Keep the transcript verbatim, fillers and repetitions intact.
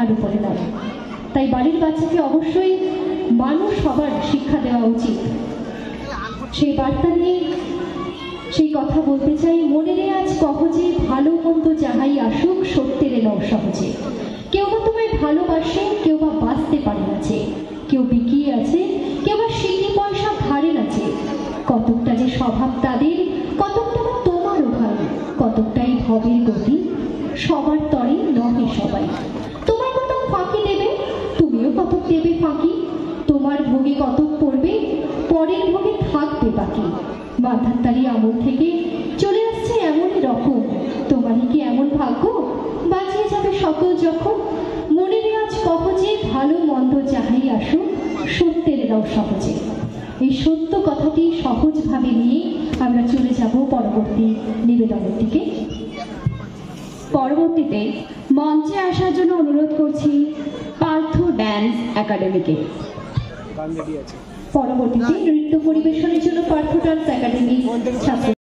ভালো করে নয়। তাই বাড়ির বাচ্চাকে অবশ্যই মানুষ হবার শিক্ষা দেওয়া উচিত। সেই বার্তা নিয়ে সেই কথা বলতে চাই। মনেরে আজ কহজে ভালো মন্দ যাহাই আসুক সত্যের এলাও সহজে। কেউ বা তোমায় ভালোবাসে, কেউ বা বাঁচতে পারে না যে, কেউ বিকিয়ে আছে, কেউ বা সিঁড়ি পয়সা ধারে আছে। কতকটা যে স্বভাব তাদের, কতকটা বা তোমারও ভাই, কতকটাই ভবের গতি, সবার তরে নহে সবাই। তোমার কতক ফাঁকি দেবে, তুমিও কতক দেবে ফাঁকি। তোমার ভোগে কতক পড়বে, পরের ভোগে থাকবে বাকি। মাথার তারি আমল থেকে চলে আসছে এমনই রকম, তোমারই কি এমন ভাগ্য বাঁচিয়ে যাবে সকল যখন। মনের আজ কহজে ভালো মন্দ যাহাই আসুক সত্যের এলাও সহজে। এই সত্য কথাটি সহজভাবে নিয়ে আমরা চলে যাব পরবর্তী নিবেদনের দিকে। পরবর্তীতে মঞ্চে আসার জন্য অনুরোধ করছি পার্থ ড্যান্স একাডেমিকে। পরবর্তীতে নৃত্য পরিবেশনের জন্য পার্থ ড্যান্স একাডেমি ছাত্র